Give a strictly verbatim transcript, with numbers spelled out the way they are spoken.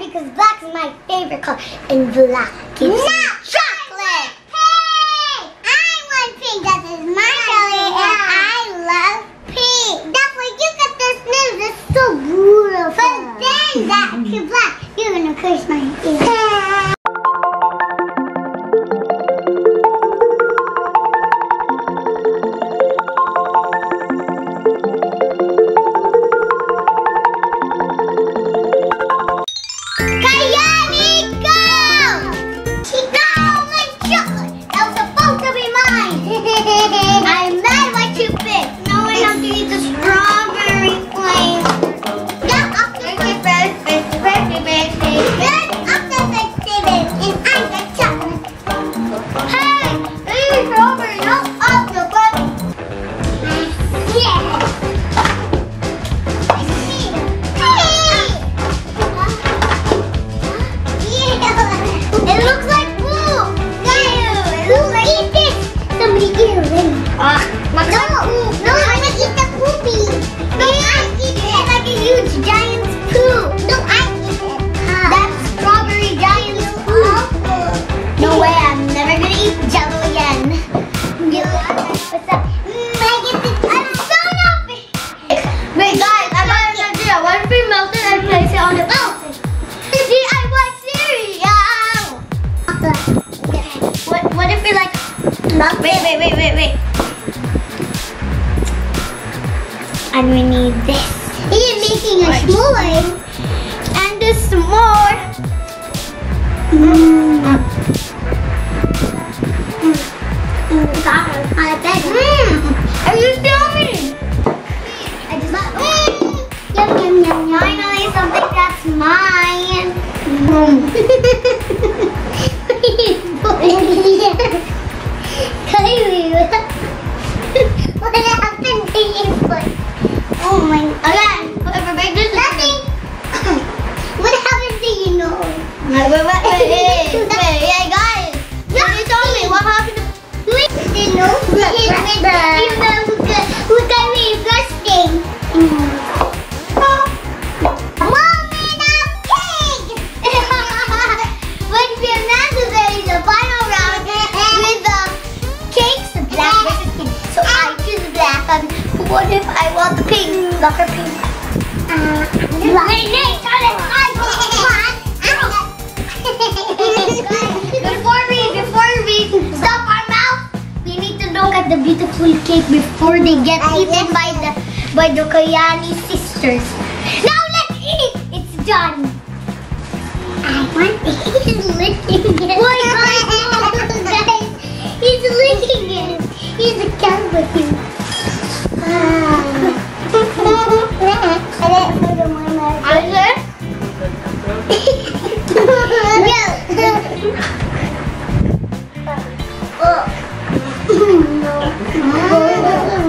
because black is my favorite color. And black is not chocolate. Hey, I want pink. That is my color, and I love pink. That's why you got this nose. It's so beautiful. But then that is black. You're gonna curse my ear. Kaiyani, go! She got all my chocolate. That was supposed to be mine. I'm mad what you picked. Now I have to eat the strawberry flavor. That's up to the first, first, first, first, first. That's up to the first, and I got chocolate. Hey, this is strawberry, not up to the first. Yeah. It looks like poo! No! It looks like... Eat this! Somebody eat it. Ah, no! No, I'm gonna eat the poopy! No, I eat it like a huge giant poo! No, I eat it! That's strawberry giant poo! No way, I'm never gonna eat Jello again! What's up? Mm, I get this... I'm so happy! Wait guys, I got an idea! What if we melt it and place it on the mountain? See, I want cereal! What, what if we like... Wait, wait, wait, wait, wait. And we need this. He's making a s'more. And this s'more. Mmm. Mmm. Mmm. Are you filming? I just got... Mmm. Yum, yum, yum, yum. Finally, something that's mine. Mmm. What happened to your foot? Oh my god. Again, whoever made this nothing. What happened to your nose? Wait, wait, wait, wait, wait, wait, yeah, guys. Can you tell me what happened to the nose? Even though who got, who got me disgusting. What if I want the pink? Look her pink. Uh, wait, Nate, I want. Before we, before we stop our mouth, we need to look at the beautiful cake before they get eaten by the by the Kaiyani sisters. Now let's eat. It's done. I want it. He's licking it. Why, guys? He's licking it. He's a cat with you. No.